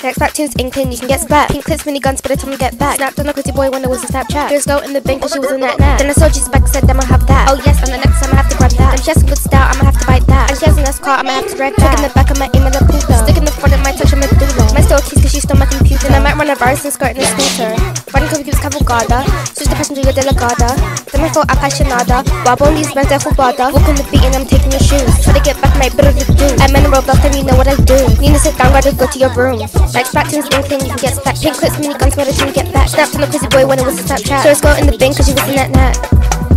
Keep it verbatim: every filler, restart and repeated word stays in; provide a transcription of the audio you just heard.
Next back tunes inkling, you can get spat. Pink clips, mini guns, by the time you get back. Snapped on a pretty boy when there was a Snapchat. Here's girl in the bin cause she was in that net. Then I saw she's back, said I'ma have that. Oh yes, and the next time I have to grab that. And she has some good style, I'ma have to bite that. And she has a nice car, I'ma have to drive that. Stick in the back of my aim at the puta. Stick in the front of my touch, I'ma do that. My still keys cause she stole my computer. Then I might run a virus and skirt in a scooter. Running computers cavalcada. Switch the passenger, you're delegada. Then I thought apasionada. Wobble on these bands, they're full bada. Walk on the beat and I'm taking your shoes. Try to get back my bit of the do. I'm in a robot, then you know what I do. Need to sit down, gotta go to your room. Like Spratons, inkling, you can get stacked. Pink clips, mini guns, by the time you get back. Snapped on a crazy boy when it was a Snapchat. So let's go in the bin cause you was in that net.